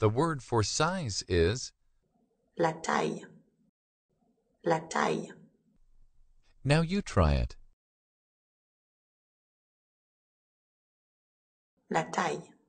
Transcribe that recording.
The word for size is la taille, la taille, Now you try it. la taille.